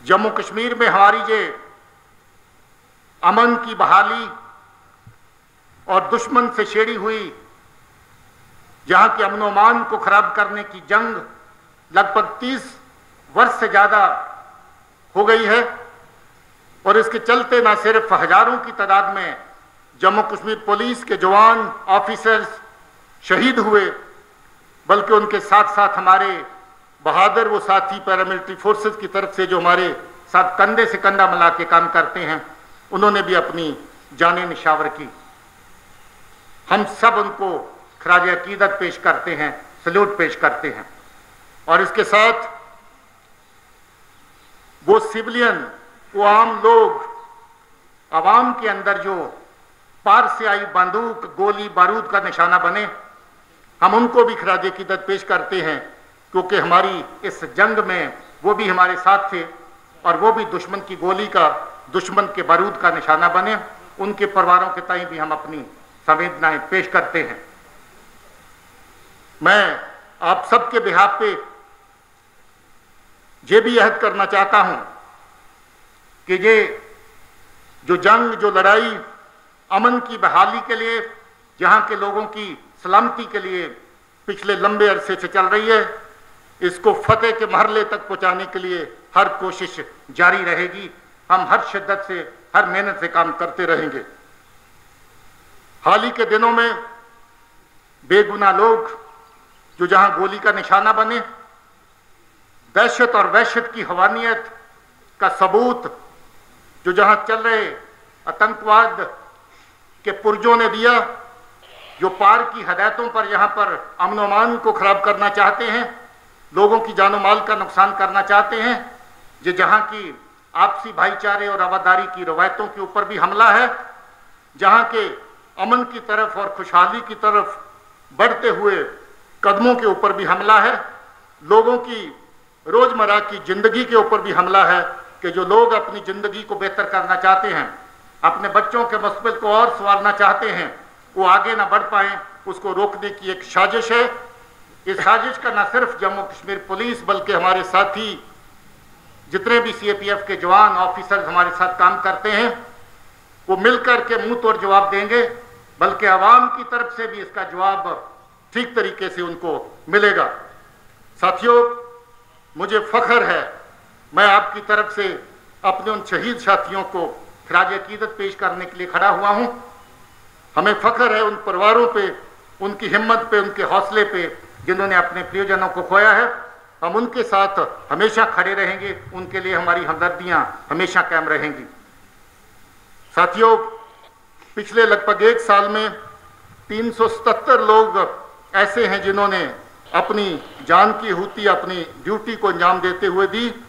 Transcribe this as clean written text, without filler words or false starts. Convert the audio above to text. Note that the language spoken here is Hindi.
जम्मू कश्मीर में हमारी जो अमन की बहाली और दुश्मन से छेड़ी हुई जहां के अमन अमान को खराब करने की जंग लगभग 30 वर्ष से ज्यादा हो गई है और इसके चलते न सिर्फ हजारों की तादाद में जम्मू कश्मीर पुलिस के जवान ऑफिसर्स शहीद हुए, बल्कि उनके साथ साथ हमारे बहादुर वो साथी पैरामिलिट्री फोर्सेस की तरफ से जो हमारे साथ कंधे से कंधा मिला के काम करते हैं, उन्होंने भी अपनी जानें निशावर की। हम सब उनको खराज अकीदत पेश करते हैं, सल्यूट पेश करते हैं। और इसके साथ वो सिविलियन, वो आम लोग, आवाम के अंदर जो पार से आई बंदूक, गोली, बारूद का निशाना बने, हम उनको भी खराज अकीदत पेश करते हैं, क्योंकि हमारी इस जंग में वो भी हमारे साथ थे और वो भी दुश्मन की गोली का, दुश्मन के बारूद का निशाना बने। उनके परिवारों के ताईं भी हम अपनी संवेदनाएं पेश करते हैं। मैं आप सबके बिहाफ पे ये भी अहद करना चाहता हूं कि ये जो जंग, जो लड़ाई अमन की बहाली के लिए, जहां के लोगों की सलामती के लिए पिछले लंबे अरसे से चल रही है, इसको फतेह के मरहले तक पहुंचाने के लिए हर कोशिश जारी रहेगी। हम हर शिद्दत से, हर मेहनत से काम करते रहेंगे। हाल ही के दिनों में बेगुनाह लोग जो जहां गोली का निशाना बने, दहशत और वहशत की हवानियत का सबूत जो जहां चल रहे आतंकवाद के पुरजों ने दिया, जो पार की हदायतों पर यहां पर अमन अमान को खराब करना चाहते हैं, लोगों की जानो माल का नुकसान करना चाहते हैं, ये जहां की आपसी भाईचारे और आवादारी की रवायतों के ऊपर भी हमला है, जहां के अमन की तरफ और खुशहाली की तरफ बढ़ते हुए कदमों के ऊपर भी हमला है, लोगों की रोजमर्रा की जिंदगी के ऊपर भी हमला है कि जो लोग अपनी जिंदगी को बेहतर करना चाहते हैं, अपने बच्चों के मुस्तकबिल को और संवारना चाहते हैं, वो आगे ना बढ़ पाए, उसको रोकने की एक साजिश है। इस साजिश का न सिर्फ जम्मू कश्मीर पुलिस बल्कि हमारे साथी जितने भी CAPF के जवान ऑफिसर्स हमारे साथ काम करते हैं, वो मिलकर के मुंह तोड़ जवाब देंगे, बल्कि आवाम की तरफ से भी इसका जवाब ठीक तरीके से उनको मिलेगा। साथियों, मुझे फख्र है, मैं आपकी तरफ से अपने उन शहीद साथियों को खराज अकीदत पेश करने के लिए खड़ा हुआ हूं। हमें फख्र है उन परिवारों पे, उनकी हिम्मत पे, उनके हौसले पे, जिन्होंने अपने प्रियजनों को खोया है। हम उनके साथ हमेशा खड़े रहेंगे, उनके लिए हमारी हमदर्दियां हमेशा कायम रहेंगी। साथियों, पिछले लगभग 1 साल में 377 लोग ऐसे हैं जिन्होंने अपनी जान की आहुति अपनी ड्यूटी को अंजाम देते हुए दी।